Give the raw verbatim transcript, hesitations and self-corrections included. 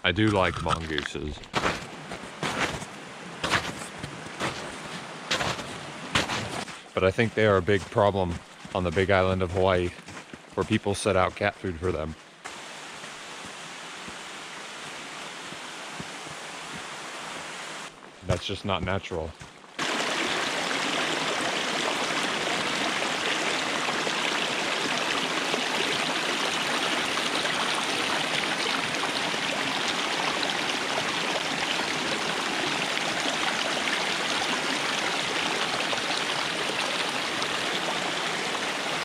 I do like mongooses. But I think they are a big problem on the big island of Hawaii, where people set out cat food for them. That's just not natural.